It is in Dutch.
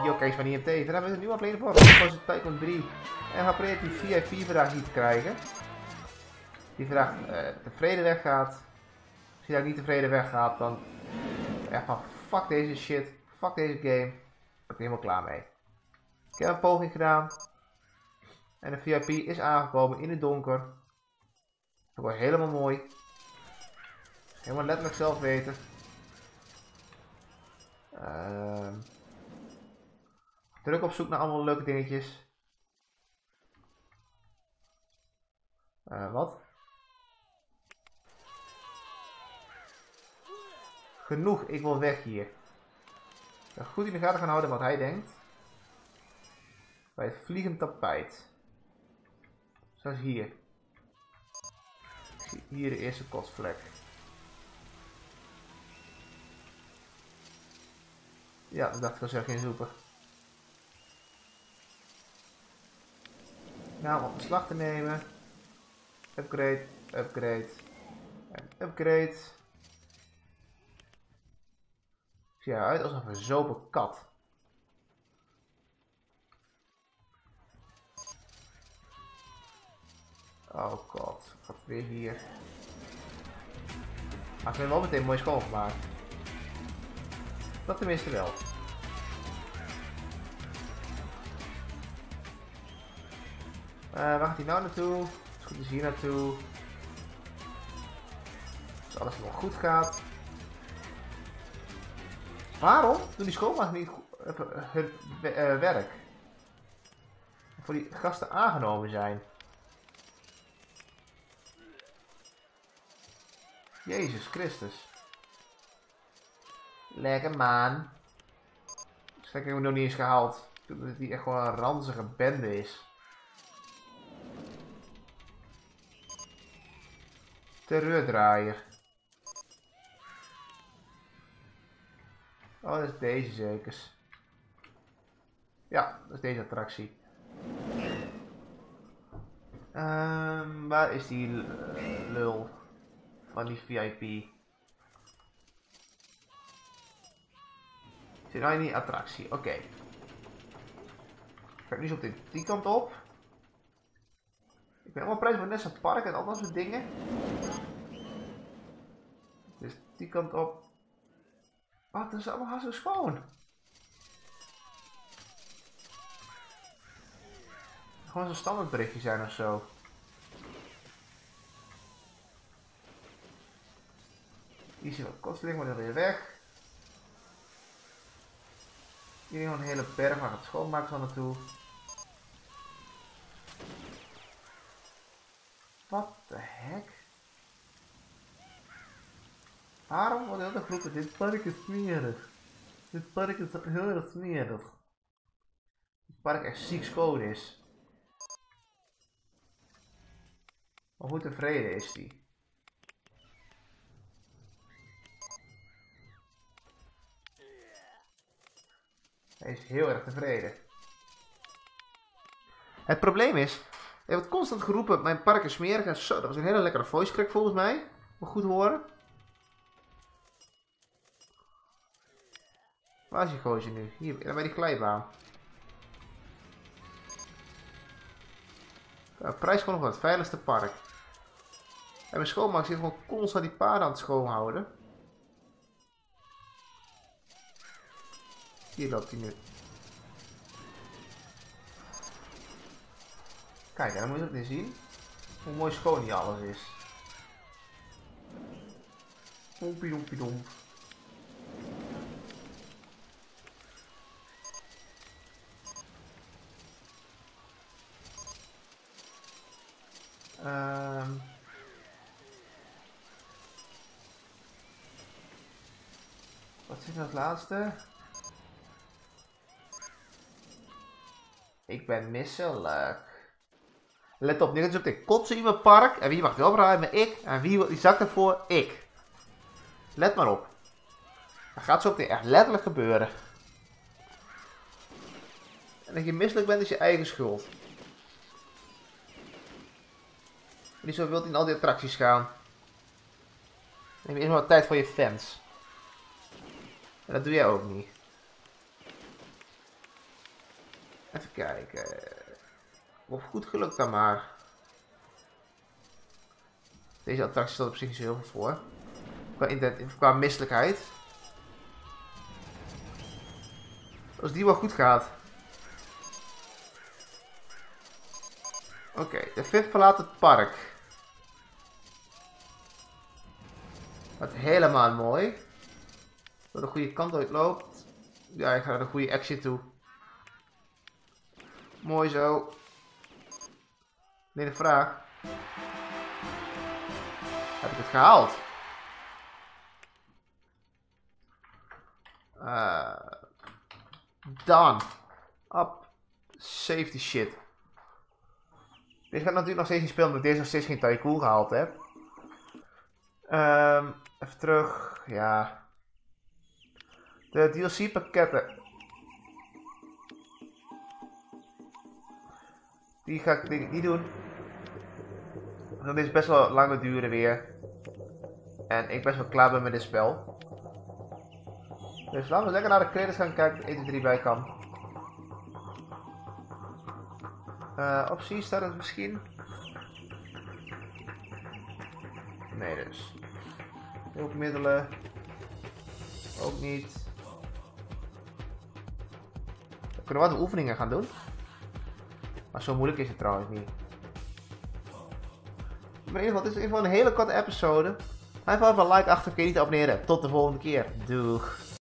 Jokkees van IMT. Dan hebben we een nieuwe aflevering voor Rock'n'Roll Tycoon 3. En we proberen die VIP-vraag niet te krijgen. Die vraag tevreden weggaat. Als je daar niet tevreden weggaat, dan echt van fuck deze shit. Fuck deze game. Daar ben ik helemaal klaar mee. Ik heb een poging gedaan. En de VIP is aangekomen in het donker. Dat wordt helemaal mooi. Helemaal letterlijk zelf weten. Druk op zoek naar allemaal leuke dingetjes. Wat? Genoeg, ik wil weg hier. Goed in de gaten gaan houden wat hij denkt. Bij het vliegend tapijt. Zoals hier. Ik zie hier de eerste kotsvlek. Ja, dat dacht ik al zo geen zoepen. Nou, om beslag te nemen. Upgrade, upgrade. En upgrade. Ik zie eruit als een verzopen kat. Oh god, gaat weer hier. Maar ik ben wel meteen mooi schoongemaakt. Dat tenminste wel. Waar gaat hij nou naartoe? Het is goed, is hier naartoe. Als alles nog goed gaat. Waarom doen die schoonmaak niet hun werk? Voor die gasten aangenomen zijn. Jezus Christus. Lekker man. Dus ik heb hem nog niet eens gehaald. Dat die echt gewoon een ranzige bende is. Terreurdraaier. Oh, dat is deze zekers. Ja, dat is deze attractie. Waar is die lul van die VIP? Zit nou in die attractie? Oké. Ga ik nu zo op die kant op. Ik ben helemaal prijs voor Nessa Park en al dat soort dingen. Dus die kant op. Wat, dat is allemaal hartstikke schoon. Gewoon zo'n standaard berichtje zijn of zo. Hier zie je wat kostelijk, maar dan weer weg. Hier gewoon een hele berg waar het schoonmaken van naartoe. Wat de hek? Waarom wordt heel de groepen? Dit park is smerig. Dit park is heel erg smerig. Dit park echt ziek schoon is. Maar hoe tevreden is die? Hij is heel erg tevreden. Het probleem is, er wordt constant geroepen, mijn park is smerig en zo. Dat was een hele lekkere voice crack volgens mij. Moet goed horen. Waar is die gozer nu? Hier, bij die glijbaan. Prijs gewoon nog het veiligste park. En mijn schoonmaak zit gewoon constant die paarden aan het schoonhouden. Hier loopt hij nu. Kijk, dan moet je het niet zien. Hoe mooi schoon die alles is. Dompie dompie domp. Wat zit er als laatste? Ik ben misselijk. Let op, nu gaat het op kotsen in mijn park. En wie mag het opruimen? Ik. En wie wil die zak ervoor? Ik. Let maar op. Dat gaat zo op echt letterlijk gebeuren. En dat je misselijk bent is je eigen schuld. En die zo wilt in al die attracties gaan. Neem eerst maar wat tijd voor je fans. En dat doe jij ook niet. Even kijken. Of goed gelukt dan maar. Deze attractie stelt op zich niet zo heel veel voor. Qua misselijkheid. Als die wel goed gaat. Oké, de VIP verlaat het park. Wat helemaal mooi. Dat de goede kant uitloopt. Ja, ik ga naar de goede exit toe. Mooi zo. Nee, de vraag. Heb ik het gehaald? Done. Up. Safety shit. Deze gaat natuurlijk nog steeds niet spelen, omdat ik deze nog steeds geen Tycoon gehaald heb. Even terug. Ja. De DLC pakketten. Die ga ik denk ik niet doen. Dan is het best wel lang duren weer. En ik ben best wel klaar ben met dit spel. Dus laten we lekker naar de credits gaan kijken of 1, 2, 3 bij kan. Optie staat het misschien? Nee dus. Hulpmiddelen. Ook niet. We kunnen wat oefeningen gaan doen. Maar zo moeilijk is het trouwens niet. Maar in ieder geval, het is in ieder geval een hele korte episode. Ga even een like achter, vergeet niet te abonneren. Tot de volgende keer. Doeg.